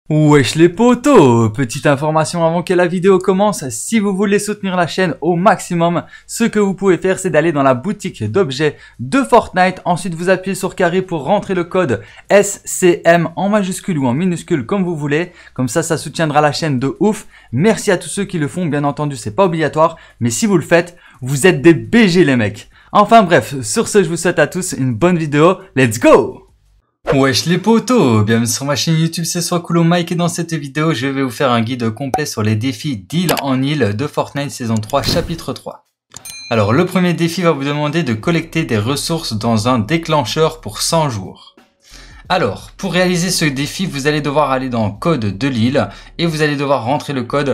Wesh les potos, petite information avant que la vidéo commence, si vous voulez soutenir la chaîne au maximum, ce que vous pouvez faire c'est d'aller dans la boutique d'objets de Fortnite, ensuite vous appuyez sur carré pour rentrer le code SCM en majuscule ou en minuscule comme vous voulez, comme ça soutiendra la chaîne de ouf. Merci à tous ceux qui le font, bien entendu c'est pas obligatoire, mais si vous le faites, vous êtes des BG les mecs. Enfin bref, sur ce je vous souhaite à tous une bonne vidéo, let's go! Wesh les potos, bienvenue sur ma chaîne YouTube, c'est Swakulo Mike et dans cette vidéo je vais vous faire un guide complet sur les défis d'île en île de Fortnite saison 3 chapitre 3. Alors le premier défi va vous demander de collecter des ressources dans un déclencheur pour 100 jours. Alors pour réaliser ce défi vous allez devoir aller dans code de l'île et vous allez devoir rentrer le code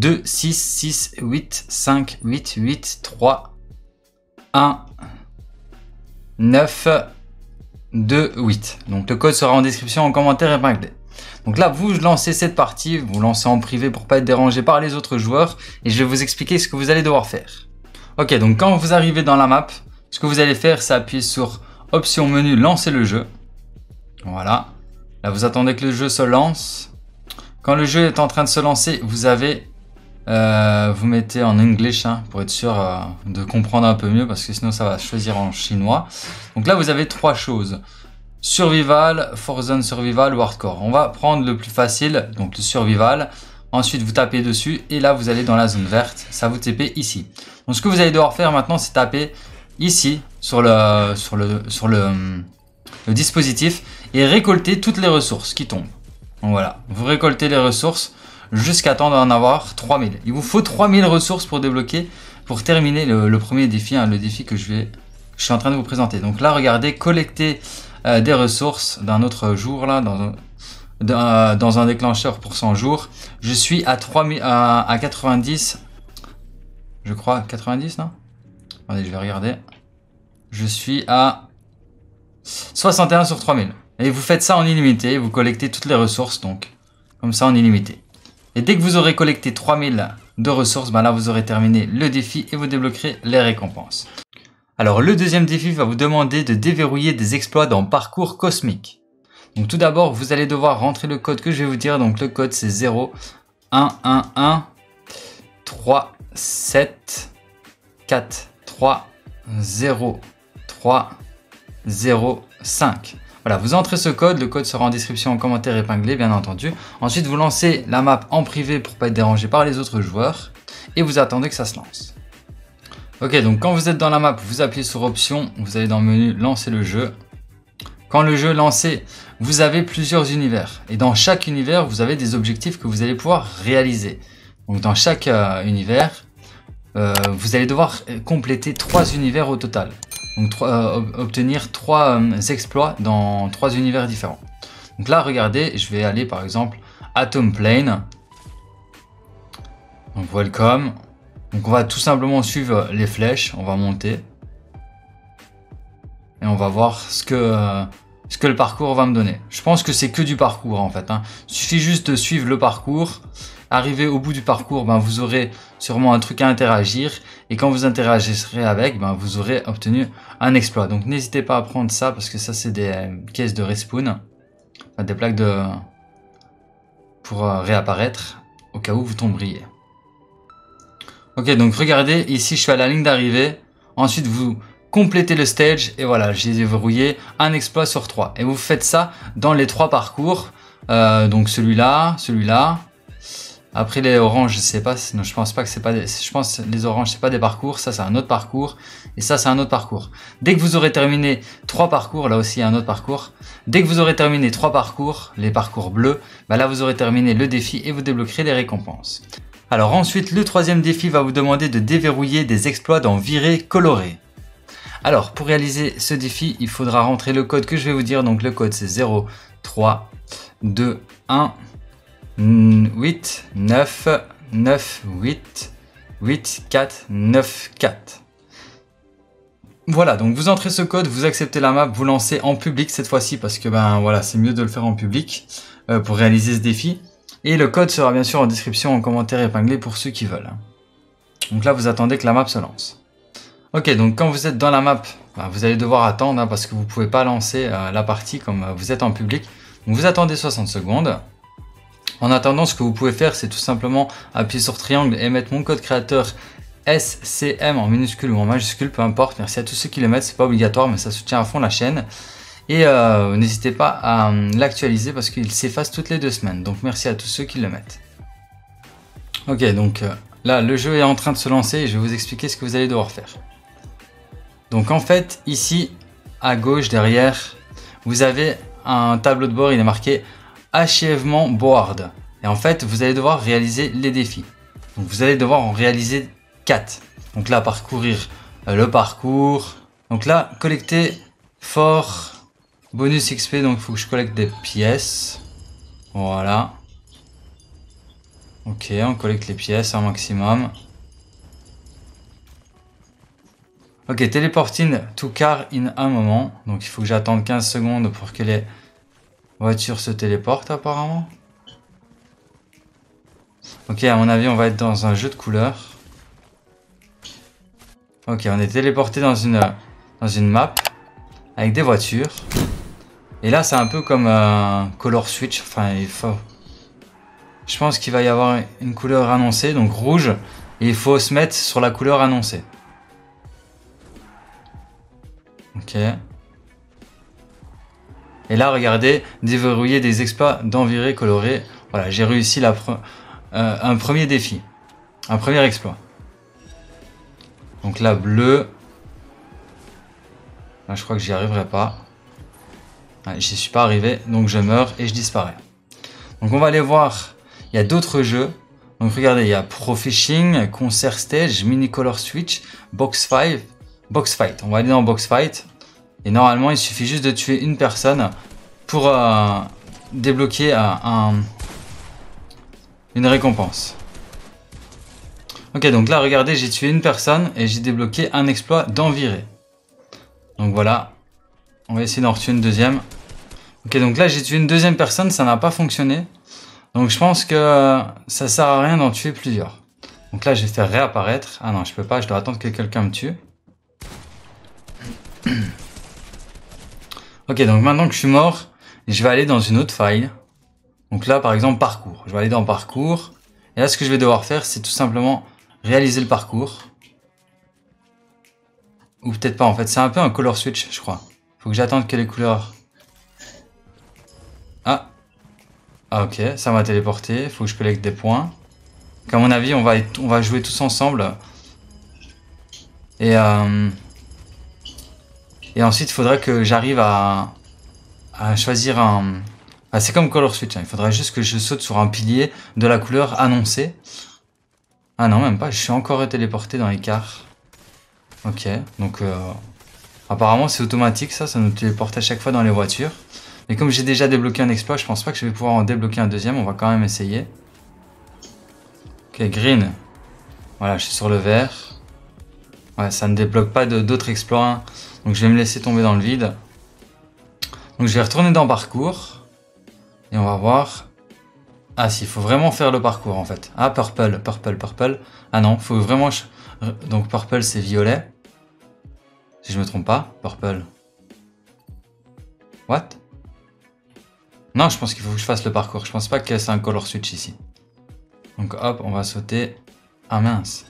266868831 8. Donc le code sera en description en commentaire épinglé. Donc là vous lancez cette partie, vous lancez en privé pour pas être dérangé par les autres joueurs et je vais vous expliquer ce que vous allez devoir faire. Ok, donc quand vous arrivez dans la map, ce que vous allez faire c'est appuyer sur option menu lancer le jeu. Voilà, là vous attendez que le jeu se lance. Quand le jeu est en train de se lancer, vous avez vous mettez en English pour être sûr de comprendre un peu mieux parce que sinon ça va choisir en chinois. Donc là vous avez trois choses: survival, Forezone survival ou hardcore. On va prendre le plus facile, donc le survival. Ensuite vous tapez dessus et là vous allez dans la zone verte, ça vous TP ici. Donc ce que vous allez devoir faire maintenant c'est taper ici sur le dispositif et récolter toutes les ressources qui tombent. Donc voilà, vous récoltez les ressources jusqu'à temps d'en avoir 3000. Il vous faut 3000 ressources pour débloquer, pour terminer le premier défi, le défi que je suis en train de vous présenter. Donc là, regardez, collecter des ressources d'un autre jour, là, dans un déclencheur pour 100 jours. Je suis à 90, je crois, 90, non? Attendez, je vais regarder. Je suis à 61 sur 3000. Et vous faites ça en illimité, vous collectez toutes les ressources, donc, comme ça en illimité. Et dès que vous aurez collecté 3000 de ressources, là vous aurez terminé le défi et vous débloquerez les récompenses. Alors le deuxième défi va vous demander de déverrouiller des exploits dans parcours cosmique. Donc tout d'abord vous allez devoir rentrer le code que je vais vous dire. Donc le code c'est 0 1 1 1 3 7 4 3 0 3 0 5. Voilà, vous entrez ce code, le code sera en description en commentaire épinglé bien entendu. Ensuite vous lancez la map en privé pour pas être dérangé par les autres joueurs et vous attendez que ça se lance. Ok, donc quand vous êtes dans la map, vous appuyez sur option, vous allez dans le menu lancer le jeu. Quand le jeu est lancé, vous avez plusieurs univers et dans chaque univers vous avez des objectifs que vous allez pouvoir réaliser. Donc dans chaque univers, vous allez devoir compléter 3 univers au total. Donc obtenir 3 exploits dans 3 univers différents. Donc là regardez, je vais aller par exemple Atom Plane. Donc welcome. Donc on va tout simplement suivre les flèches, on va monter. Et on va voir ce que le parcours va me donner. Je pense que c'est que du parcours en fait. Il suffit juste de suivre le parcours. Arrivé au bout du parcours, vous aurez sûrement un truc à interagir. Et quand vous interagirez avec, vous aurez obtenu un exploit. Donc n'hésitez pas à prendre ça parce que ça c'est des caisses de respawn. Des plaques pour réapparaître au cas où vous tomberiez. Ok, donc regardez, ici je suis à la ligne d'arrivée. Ensuite vous complétez le stage et voilà, j'ai déverrouillé un exploit sur 3. Et vous faites ça dans les 3 parcours. Donc celui-là, celui-là. Après les oranges, je sais pas, non, je pense pas que c'est pas je pense que les oranges c'est pas des parcours, ça c'est un autre parcours et ça c'est un autre parcours. Dès que vous aurez terminé 3 parcours, là aussi il y a un autre parcours. Dès que vous aurez terminé 3 parcours, les parcours bleus, là vous aurez terminé le défi et vous débloquerez les récompenses. Alors ensuite, le troisième défi va vous demander de déverrouiller des exploits dans virée colorée. Alors pour réaliser ce défi, il faudra rentrer le code que je vais vous dire. Donc le code c'est 0 3 2 1 8 9 9 8 8 4 9 4. Voilà, donc vous entrez ce code, vous acceptez la map, vous lancez en public cette fois-ci parce que voilà, c'est mieux de le faire en public pour réaliser ce défi. Et le code sera bien sûr en description en commentaire épinglé pour ceux qui veulent. Donc là vous attendez que la map se lance. Ok, donc quand vous êtes dans la map, vous allez devoir attendre parce que vous ne pouvez pas lancer la partie comme vous êtes en public. Donc vous attendez 60 secondes. En attendant, ce que vous pouvez faire, c'est tout simplement appuyer sur triangle et mettre mon code créateur SCM en minuscule ou en majuscule, peu importe. Merci à tous ceux qui le mettent, c'est pas obligatoire, mais ça soutient à fond la chaîne. Et n'hésitez pas à l'actualiser parce qu'il s'efface toutes les 2 semaines. Donc merci à tous ceux qui le mettent. Ok, donc là, le jeu est en train de se lancer et je vais vous expliquer ce que vous allez devoir faire. Donc en fait, ici, à gauche, derrière, vous avez un tableau de bord, il est marqué Achèvement Board. Et en fait, vous allez devoir réaliser les défis. Donc vous allez devoir en réaliser 4. Donc là, parcourir le parcours. Donc là, collecter fort bonus XP. Donc il faut que je collecte des pièces. Voilà. Ok, on collecte les pièces un maximum. Ok, téléporting to car in un moment. Donc il faut que j'attende 15 secondes pour que les voiture se téléporte apparemment. Ok, à mon avis, on va être dans un jeu de couleurs. Ok, on est téléporté dans une map avec des voitures. Et là, c'est un peu comme un color switch. Enfin, il faut... Je pense qu'il va y avoir une couleur annoncée, donc rouge. Et il faut se mettre sur la couleur annoncée. Ok. Et là, regardez, déverrouiller des exploits d'envirée coloré. Voilà, j'ai réussi un premier défi. Un premier exploit. Donc là, bleu. Là, je crois que j'y arriverai pas. Ouais, j'y suis pas arrivé, donc je meurs et je disparais. Donc on va aller voir. Il y a d'autres jeux. Donc regardez, il y a Pro Fishing, Concert Stage, Mini Color Switch, Box Fight. On va aller dans Box Fight. Et normalement, il suffit juste de tuer une personne pour débloquer une récompense. Ok, donc là, regardez, j'ai tué une personne et j'ai débloqué un exploit d'envirée. Donc voilà, on va essayer d'en retuer une deuxième. Ok, donc là, j'ai tué une deuxième personne, ça n'a pas fonctionné. Donc je pense que ça sert à rien d'en tuer plusieurs. Donc là, je vais faire réapparaître. Ah non, je peux pas, je dois attendre que quelqu'un me tue. Ok, donc maintenant que je suis mort, je vais aller dans une autre faille. Donc là, par exemple, parcours. Je vais aller dans parcours. Et là, ce que je vais devoir faire, c'est tout simplement réaliser le parcours. Ou peut-être pas, en fait. C'est un peu un color switch, je crois. Faut que j'attende que les couleurs... Ah. Ah, ok. Ça m'a téléporté. Faut que je collecte des points. Donc, à mon avis, on va jouer tous ensemble. Et ensuite, il faudrait que j'arrive à choisir un... Ah, c'est comme Color Switch, hein. Il faudrait juste que je saute sur un pilier de la couleur annoncée. Ah non, même pas, je suis encore téléporté dans l'écart. Ok, donc apparemment c'est automatique ça nous téléporte à chaque fois dans les voitures. Mais comme j'ai déjà débloqué un exploit, je pense pas que je vais pouvoir en débloquer un deuxième, on va quand même essayer. Ok, green. Voilà, je suis sur le vert. Ouais, ça ne débloque pas d'autres exploits, hein. Donc je vais me laisser tomber dans le vide. Donc je vais retourner dans parcours. Et on va voir. Ah si, il faut vraiment faire le parcours en fait. Ah, purple. Ah non, il faut vraiment... Donc purple c'est violet. Si je me trompe pas, purple. What? Non, je pense qu'il faut que je fasse le parcours. Je pense pas que c'est un color switch ici. Donc hop, on va sauter. Ah mince.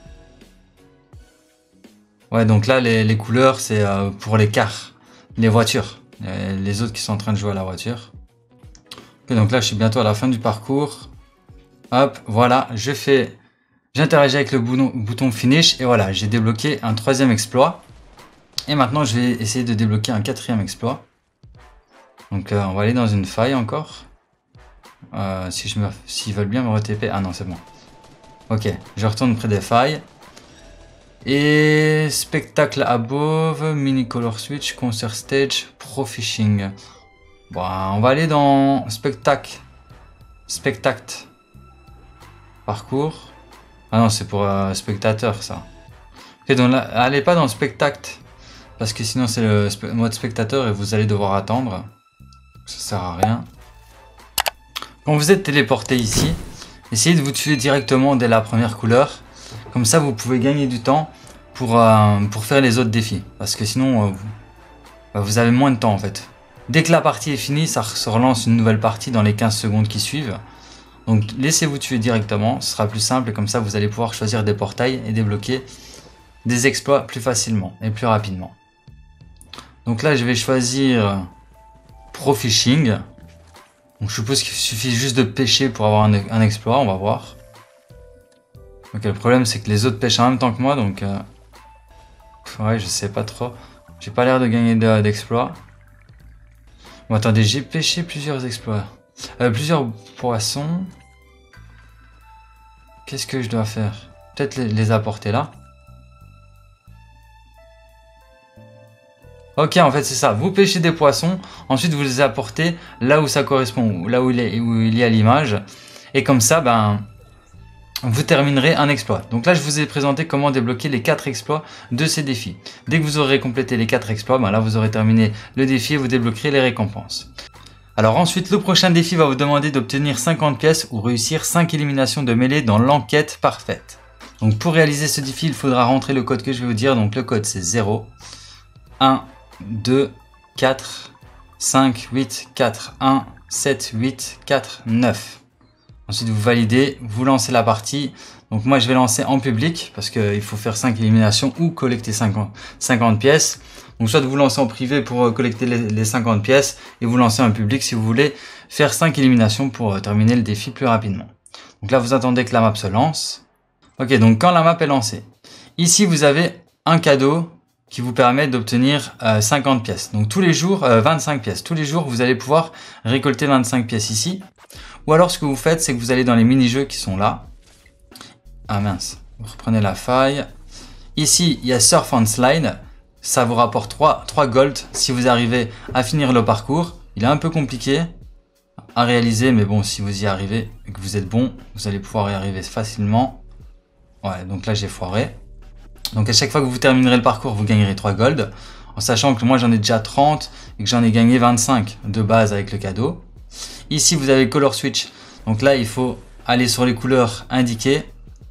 Ouais, donc là, les couleurs, c'est pour les cars, les voitures. Les autres qui sont en train de jouer à la voiture. Ok, donc là, je suis bientôt à la fin du parcours. Hop, voilà, j'interagis avec le bouton finish. Et voilà, j'ai débloqué un 3e exploit. Et maintenant, je vais essayer de débloquer un 4e exploit. Donc, on va aller dans une faille encore. S'ils veulent bien me re-TP. Ah non, c'est bon. Ok, je retourne près des failles. Et spectacle above, mini color switch, concert stage, pro fishing. Bon, on va aller dans spectacle. Parcours. Ah non, c'est pour spectateur ça. Ok, donc là, allez pas dans spectacle. Parce que sinon c'est le mode spectateur et vous allez devoir attendre. Ça sert à rien. Quand vous êtes téléporté ici, essayez de vous tuer directement dès la première couleur. Comme ça, vous pouvez gagner du temps pour faire les autres défis. Parce que sinon, vous avez moins de temps en fait. Dès que la partie est finie, ça se relance une nouvelle partie dans les 15 secondes qui suivent. Donc laissez-vous tuer directement, ce sera plus simple et comme ça vous allez pouvoir choisir des portails et débloquer des exploits plus facilement et plus rapidement. Donc là je vais choisir Pro Fishing. Donc je suppose qu'il suffit juste de pêcher pour avoir un exploit, on va voir. Ok, le problème c'est que les autres pêchent en même temps que moi, donc ouais, je sais pas trop. J'ai pas l'air de gagner d'exploits. Bon, attendez, j'ai pêché plusieurs exploits. Plusieurs poissons. Qu'est-ce que je dois faire? Peut-être les apporter là. Ok, en fait c'est ça. Vous pêchez des poissons, ensuite vous les apportez là où ça correspond, là où il y a l'image. Et comme ça, ben, vous terminerez un exploit. Donc là, je vous ai présenté comment débloquer les 4 exploits de ces défis. Dès que vous aurez complété les 4 exploits, ben là, vous aurez terminé le défi et vous débloquerez les récompenses. Alors ensuite, le prochain défi va vous demander d'obtenir 50 pièces ou réussir 5 éliminations de mêlée dans l'enquête parfaite. Donc pour réaliser ce défi, il faudra rentrer le code que je vais vous dire. Donc le code c'est 0, 1, 2, 4, 5, 8, 4, 1, 7, 8, 4, 9. Ensuite, vous validez, vous lancez la partie. Donc moi, je vais lancer en public parce qu'il faut faire 5 éliminations ou collecter 50 pièces. Donc soit vous lancez en privé pour collecter les 50 pièces et vous lancez en public si vous voulez faire 5 éliminations pour terminer le défi plus rapidement. Donc là, vous attendez que la map se lance. Ok, donc quand la map est lancée, ici, vous avez un cadeau qui vous permet d'obtenir 50 pièces. Donc tous les jours, 25 pièces. Tous les jours, vous allez pouvoir récolter 25 pièces ici. Ou alors ce que vous faites, c'est que vous allez dans les mini-jeux qui sont là. Ah mince, vous reprenez la faille. Ici, il y a Surf and Slide. Ça vous rapporte 3 gold si vous arrivez à finir le parcours. Il est un peu compliqué à réaliser, mais bon, si vous y arrivez et que vous êtes bon, vous allez pouvoir y arriver facilement. Ouais, donc là j'ai foiré. Donc à chaque fois que vous terminerez le parcours, vous gagnerez 3 gold. En sachant que moi j'en ai déjà 30 et que j'en ai gagné 25 de base avec le cadeau. Ici, vous avez Color Switch. Donc là, il faut aller sur les couleurs indiquées.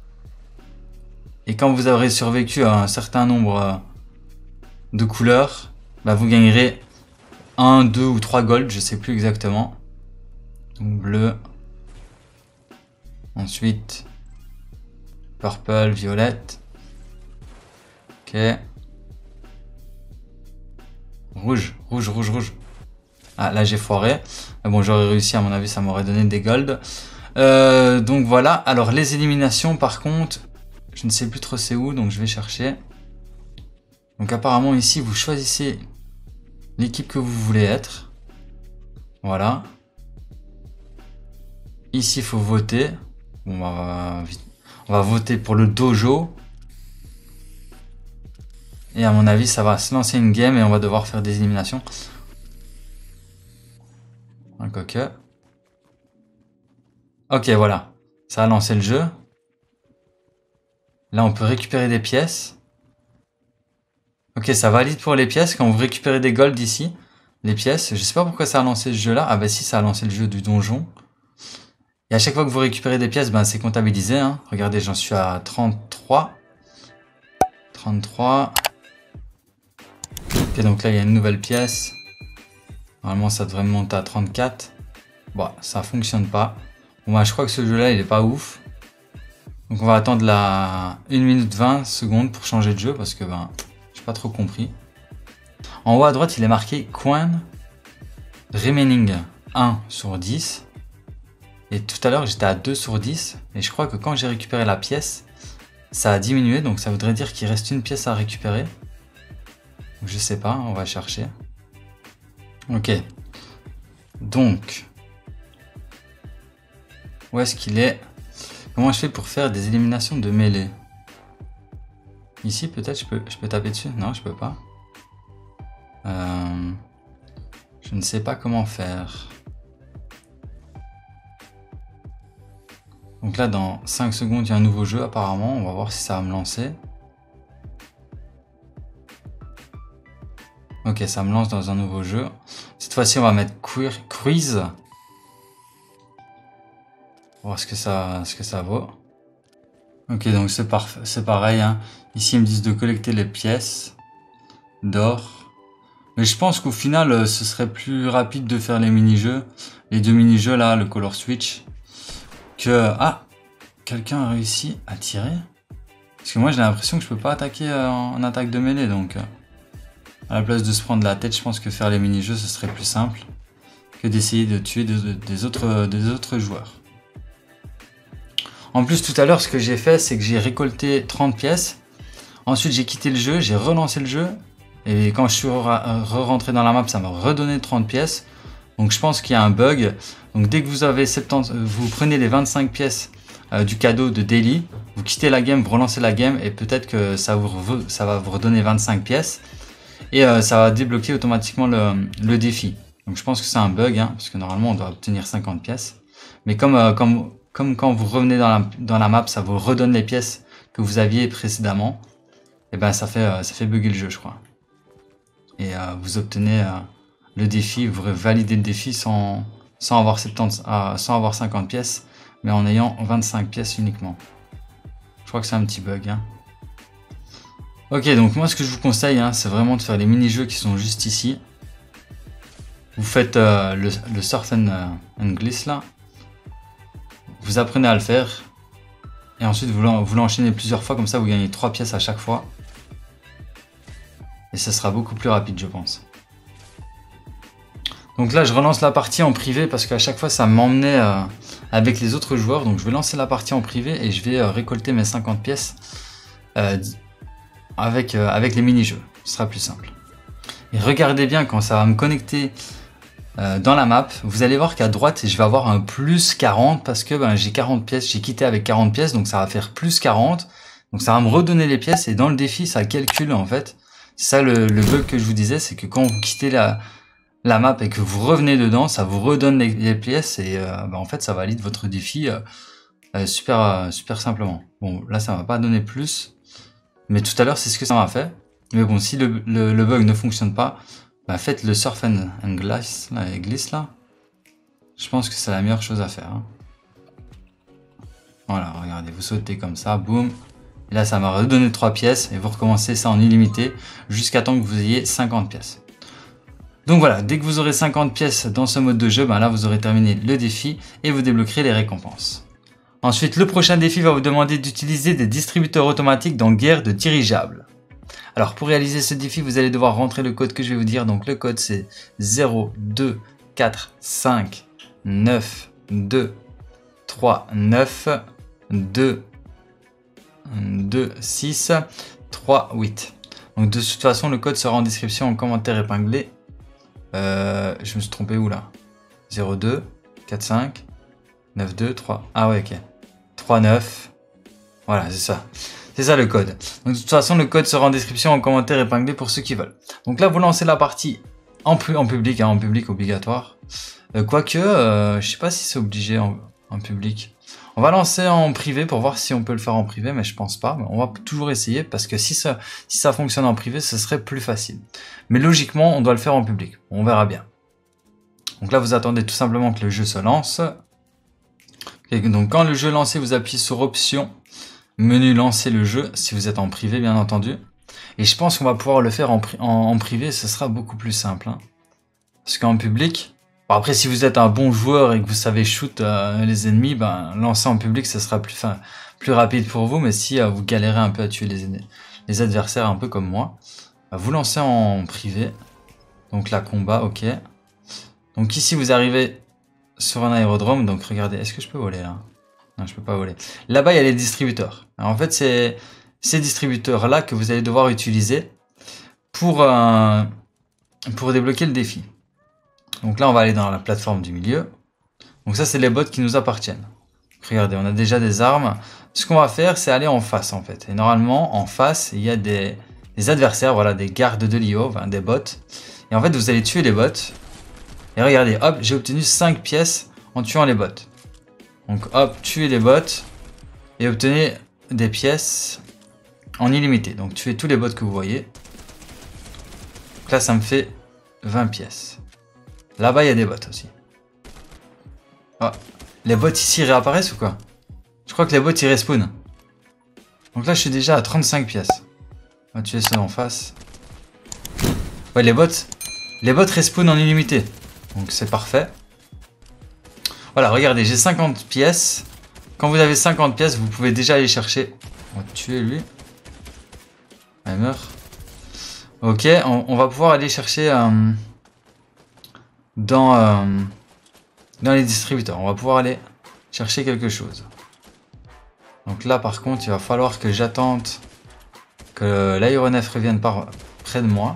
Et quand vous aurez survécu à un certain nombre de couleurs, bah vous gagnerez 1, 2 ou 3 gold, je sais plus exactement. Donc bleu. Ensuite, purple, violette. Ok. Rouge, rouge, rouge, rouge. Ah, là j'ai foiré. Mais bon, j'aurais réussi, à mon avis, ça m'aurait donné des golds. Donc voilà. Alors les éliminations, par contre, je ne sais plus trop c'est où, donc je vais chercher. Donc apparemment ici, vous choisissez l'équipe que vous voulez être. Voilà. Ici, il faut voter. Bon, on va voter pour le dojo. Et à mon avis, ça va se lancer une game et on va devoir faire des éliminations. Un coqueux. Ok, voilà. Ça a lancé le jeu. Là, on peut récupérer des pièces. Ok, ça valide pour les pièces. Quand vous récupérez des golds ici, les pièces, je sais pas pourquoi ça a lancé ce jeu-là. Ah bah si, ça a lancé le jeu du donjon. Et à chaque fois que vous récupérez des pièces, ben c'est comptabilisé. Hein. Regardez, j'en suis à 33. 33. Ok, donc là, il y a une nouvelle pièce. Normalement, ça devrait monter à 34. Bon, ça fonctionne pas. Bon, bah, je crois que ce jeu-là, il est pas ouf. Donc, on va attendre la 1 minute 20 secondes pour changer de jeu parce que, ben, j'ai pas trop compris. En haut à droite, il est marqué Coin Remaining 1 sur 10. Et tout à l'heure, j'étais à 2 sur 10. Et je crois que quand j'ai récupéré la pièce, ça a diminué. Donc, ça voudrait dire qu'il reste une pièce à récupérer. Donc, je sais pas, on va chercher. Ok. Donc, où est-ce qu'il est? Comment je fais pour faire des éliminations de mêlée? Ici, peut-être, je peux taper dessus? Non, je peux pas. Je ne sais pas comment faire. Donc là, dans 5 secondes, il y a un nouveau jeu apparemment. On va voir si ça va me lancer. Ok, ça me lance dans un nouveau jeu. Cette fois-ci, on va mettre quiz. On va voir ce que ça vaut. Ok, donc c'est pareil. Hein. Ici, ils me disent de collecter les pièces d'or. Mais je pense qu'au final, ce serait plus rapide de faire les mini-jeux. Les 2 mini-jeux là, le Color Switch. que... Ah, quelqu'un a réussi à tirer. Parce que moi j'ai l'impression que je peux pas attaquer en attaque de mêlée, donc... à la place de se prendre la tête, je pense que faire les mini-jeux, ce serait plus simple que d'essayer de tuer des autres joueurs. En plus, tout à l'heure, ce que j'ai fait, c'est que j'ai récolté 30 pièces. Ensuite, j'ai quitté le jeu, j'ai relancé le jeu. Et quand je suis rentré dans la map, ça m'a redonné 30 pièces. Donc je pense qu'il y a un bug. Donc dès que vous avez 70, vous prenez les 25 pièces du cadeau de Daily, vous quittez la game, vous relancez la game et peut-être que ça va vous redonner 25 pièces. Et ça va débloquer automatiquement le défi. Donc je pense que c'est un bug, hein, parce que normalement on doit obtenir 50 pièces. Mais comme quand vous revenez dans la map, ça vous redonne les pièces que vous aviez précédemment. Et ben ça fait bugger le jeu, je crois. Et vous obtenez le défi, vous validez le défi sans avoir 50 pièces, mais en ayant 25 pièces uniquement. Je crois que c'est un petit bug, hein. Ok, donc moi ce que je vous conseille, hein, c'est vraiment de faire les mini-jeux qui sont juste ici. Vous faites le surf and glisse là. Vous apprenez à le faire. Et ensuite vous l'enchaînez plusieurs fois, comme ça vous gagnez 3 pièces à chaque fois. Et ça sera beaucoup plus rapide, je pense. Donc là je relance la partie en privé parce qu'à chaque fois ça m'emmenait avec les autres joueurs. Donc je vais lancer la partie en privé et je vais récolter mes 50 pièces avec les mini-jeux. Ce sera plus simple. Et regardez bien quand ça va me connecter dans la map. Vous allez voir qu'à droite je vais avoir un plus 40 parce que j'ai 40 pièces. J'ai quitté avec 40 pièces, donc ça va faire plus 40. Donc ça va me redonner les pièces et dans le défi ça calcule en fait. C'est ça le bug que je vous disais, c'est que quand vous quittez la map et que vous revenez dedans, ça vous redonne les pièces et en fait ça valide votre défi super simplement. Bon là ça m'a pas donné plus, mais tout à l'heure c'est ce que ça m'a fait. Mais bon, si le bug ne fonctionne pas, faites le surf and glisse là. Je pense que c'est la meilleure chose à faire, hein. Voilà, regardez, vous sautez comme ça, boum. Et là ça m'a redonné 3 pièces et vous recommencez ça en illimité jusqu'à temps que vous ayez 50 pièces. Donc voilà, dès que vous aurez 50 pièces dans ce mode de jeu, là vous aurez terminé le défi et vous débloquerez les récompenses. Ensuite, le prochain défi va vous demander d'utiliser des distributeurs automatiques dans Guerre de dirigeables. Alors pour réaliser ce défi, vous allez devoir rentrer le code que je vais vous dire. Donc le code c'est 0, 2, 4, 5, 9, 2, 3, 9, 2, 2, 6, 3, 8. Donc de toute façon, le code sera en description en commentaire épinglé. Je me suis trompé où là? 0, 2, 4, 5, 9, 2, 3. Ah ouais, ok. 3, 9. Voilà, c'est ça. C'est ça le code. Donc de toute façon, le code sera en description en commentaire épinglé pour ceux qui veulent. Donc là, vous lancez la partie en public, hein, en public obligatoire. Quoique, je sais pas si c'est obligé en public. On va lancer en privé pour voir si on peut le faire en privé, mais je pense pas. Mais on va toujours essayer parce que si ça fonctionne en privé, ce serait plus facile. Mais logiquement, on doit le faire en public. On verra bien. Donc là, vous attendez tout simplement que le jeu se lance. Et donc quand le jeu est lancé, vous appuyez sur Options, menu lancer le jeu, si vous êtes en privé bien entendu. Et je pense qu'on va pouvoir le faire en privé, ce sera beaucoup plus simple, hein. Parce qu'en public, bon après si vous êtes un bon joueur et que vous savez shoot les ennemis, lancer en public ça sera plus rapide pour vous. Mais si vous galérez un peu à tuer les adversaires un peu comme moi, vous lancez en privé. Donc là combat, ok. Donc ici vous arrivez sur un aérodrome, donc regardez, est-ce que je peux voler là? Non, je peux pas voler. Là-bas, il y a les distributeurs. Alors, en fait, c'est ces distributeurs-là que vous allez devoir utiliser pour débloquer le défi. Donc là, on va aller dans la plateforme du milieu. Donc ça, c'est les bots qui nous appartiennent. Regardez, on a déjà des armes. Ce qu'on va faire, c'est aller en face, en fait. Et normalement, en face, il y a des adversaires, voilà, des gardes de l'IO, des bots. Et en fait, vous allez tuer les bots. Et regardez, hop, j'ai obtenu 5 pièces en tuant les bots. Donc hop, tuez les bots et obtenez des pièces en illimité. Donc tuez tous les bots que vous voyez. Donc là, ça me fait 20 pièces. Là-bas, il y a des bots aussi. Oh, les bots ici réapparaissent ou quoi? Je crois que les bots ils respawnent. Donc là, je suis déjà à 35 pièces. On va tuer ceux en face. Ouais, les bots respawnent en illimité. Donc c'est parfait. Voilà, regardez, j'ai 50 pièces. Quand vous avez 50 pièces, vous pouvez déjà aller chercher. On va tuer lui. Il meurt. Ok, on va pouvoir aller chercher dans les distributeurs. On va pouvoir aller chercher quelque chose. Donc là, par contre, il va falloir que j'attende que l'aéronef revienne près de moi.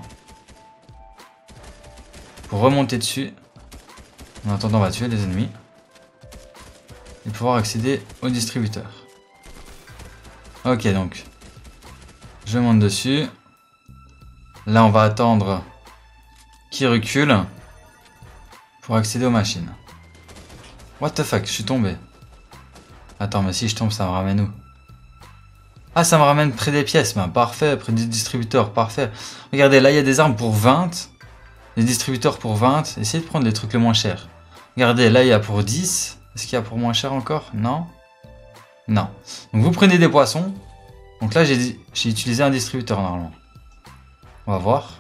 Pour remonter dessus. En attendant, on va tuer les ennemis. Et pouvoir accéder au distributeur. Ok, donc. Je monte dessus. Là, on va attendre qu'il recule. Pour accéder aux machines. What the fuck, je suis tombé. Attends, mais si je tombe, ça me ramène où? Ah, ça me ramène près des pièces, ben parfait, près des distributeurs, parfait. Regardez, là, il y a des armes pour 20. Les distributeurs pour 20. Essayez de prendre les trucs les moins chers. Regardez, là, il y a pour 10. Est-ce qu'il y a pour moins cher encore? Non. Non. Donc, vous prenez des poissons. Donc là, j'ai utilisé un distributeur, normalement. On va voir.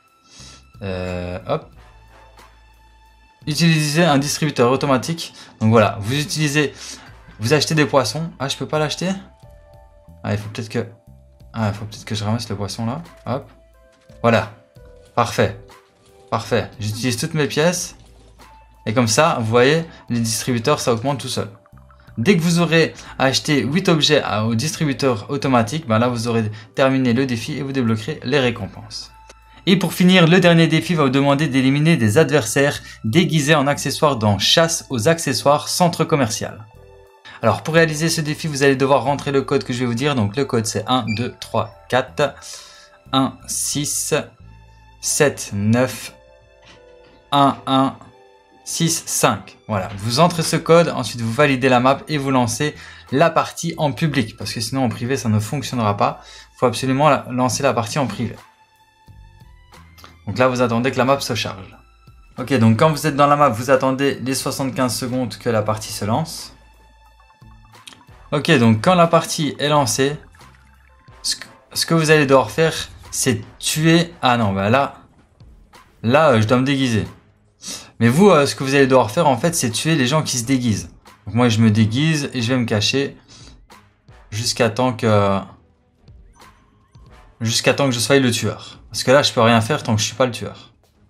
Hop. Utilisez un distributeur automatique. Donc voilà, vous achetez des poissons. Ah, je peux pas l'acheter? Ah, il faut peut-être que... Ah, il faut peut-être que je ramasse le poisson là. Hop. Voilà. Parfait. Parfait. J'utilise toutes mes pièces. Et comme ça, vous voyez, les distributeurs, ça augmente tout seul. Dès que vous aurez acheté 8 objets au distributeur automatique, ben là, vous aurez terminé le défi et vous débloquerez les récompenses. Et pour finir, le dernier défi va vous demander d'éliminer des adversaires déguisés en accessoires dans Chasse aux accessoires centre commercial. Alors pour réaliser ce défi, vous allez devoir rentrer le code que je vais vous dire. Donc le code c'est 1, 2, 3, 4, 1, 6, 7, 9, 1, 1, 6, 5. Voilà, vous entrez ce code, ensuite vous validez la map et vous lancez la partie en public. Parce que sinon en privé ça ne fonctionnera pas. Il faut absolument lancer la partie en privé. Donc là vous attendez que la map se charge. Ok, donc quand vous êtes dans la map, vous attendez les 75 secondes que la partie se lance. Ok, donc quand la partie est lancée, ce que vous allez devoir faire, c'est tuer... Ah non, bah là, je dois me déguiser. Mais vous, ce que vous allez devoir faire, en fait, c'est tuer les gens qui se déguisent. Donc moi, je me déguise et je vais me cacher jusqu'à temps que je sois le tueur. Parce que là, je peux rien faire tant que je suis pas le tueur.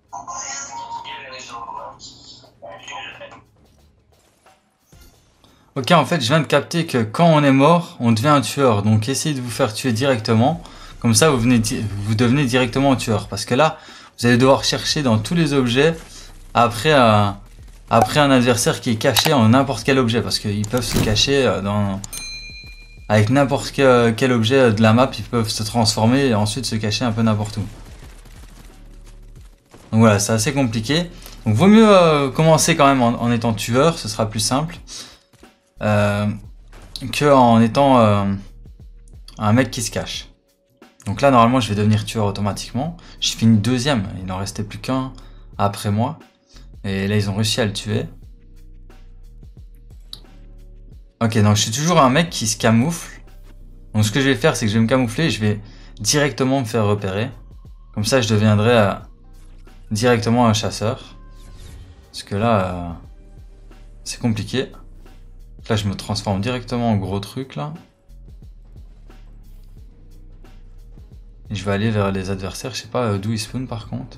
Ok, en fait, je viens de capter que quand on est mort, on devient un tueur. Donc, essayez de vous faire tuer directement. Comme ça, vous devenez directement un tueur. Parce que là, vous allez devoir chercher dans tous les objets après un adversaire qui est caché en n'importe quel objet. Parce qu'ils peuvent se cacher avec n'importe quel objet de la map. Ils peuvent se transformer et ensuite se cacher un peu n'importe où. Donc voilà, c'est assez compliqué. Donc, vaut mieux commencer quand même en étant tueur. Ce sera plus simple. Que en étant un mec qui se cache. Donc là normalement je vais devenir tueur automatiquement. Je finis deuxième, il n'en restait plus qu'un après moi. Et là ils ont réussi à le tuer. Ok, donc je suis toujours un mec qui se camoufle. Donc ce que je vais faire c'est que je vais me camoufler et je vais directement me faire repérer. Comme ça je deviendrai directement un chasseur. Parce que là c'est compliqué. Là, je me transforme directement en gros truc, là. Et je vais aller vers les adversaires. Je sais pas d'où ils spawnent, par contre.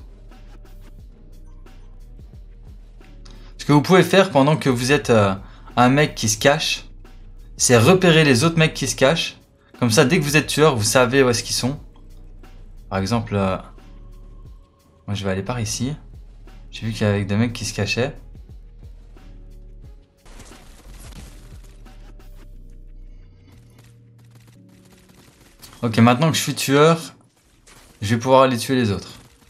Ce que vous pouvez faire pendant que vous êtes un mec qui se cache, c'est repérer les autres mecs qui se cachent. Comme ça, dès que vous êtes tueur, vous savez où est-ce qu'ils sont. Par exemple, moi, je vais aller par ici. J'ai vu qu'il y avait des mecs qui se cachaient. Ok, maintenant que je suis tueur, je vais pouvoir aller tuer les autres.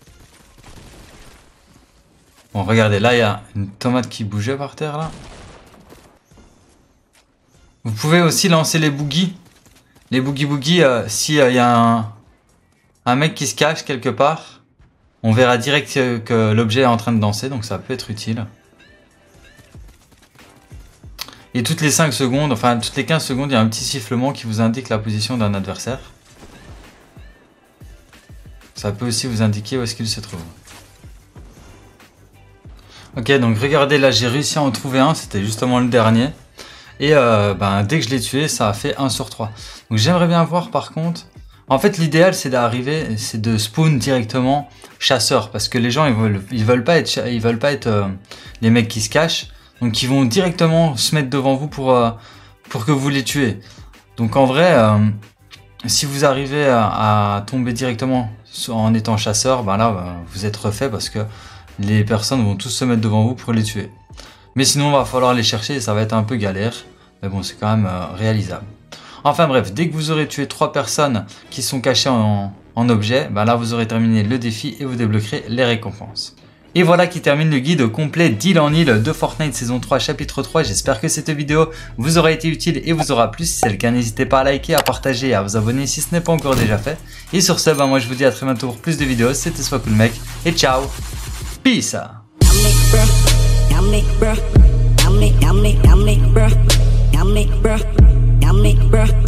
Bon, regardez, là, il y a une tomate qui bougeait par terre, là. Vous pouvez aussi lancer les boogies. Les boogies, s'il y a un mec qui se cache quelque part, on verra direct que l'objet est en train de danser, donc ça peut être utile. Et toutes les 5 secondes, enfin toutes les 15 secondes, il y a un petit sifflement qui vous indique la position d'un adversaire. Ça peut aussi vous indiquer où est-ce qu'il se trouve. Ok, donc regardez, là j'ai réussi à en trouver un, c'était justement le dernier. Et dès que je l'ai tué, ça a fait 1 sur 3. Donc j'aimerais bien voir par contre... En fait, l'idéal, c'est d'arriver, c'est de spawn directement chasseur. Parce que les gens, ils veulent pas être les mecs qui se cachent. Donc ils vont directement se mettre devant vous pour que vous les tuez. Donc en vrai, si vous arrivez à tomber directement en étant chasseur, vous êtes refait parce que les personnes vont tous se mettre devant vous pour les tuer. Mais sinon, il va falloir les chercher et ça va être un peu galère. Mais bon, c'est quand même réalisable. Enfin bref, dès que vous aurez tué 3 personnes qui sont cachées en objet, là vous aurez terminé le défi et vous débloquerez les récompenses. Et voilà qui termine le guide complet d'Île en Île de Fortnite saison 3 chapitre 3. J'espère que cette vidéo vous aura été utile et vous aura plu. Si c'est le cas, n'hésitez pas à liker, à partager et à vous abonner si ce n'est pas encore déjà fait. Et sur ce, moi je vous dis à très bientôt pour plus de vidéos. C'était SoisCoolMec et ciao. Peace. Bruh.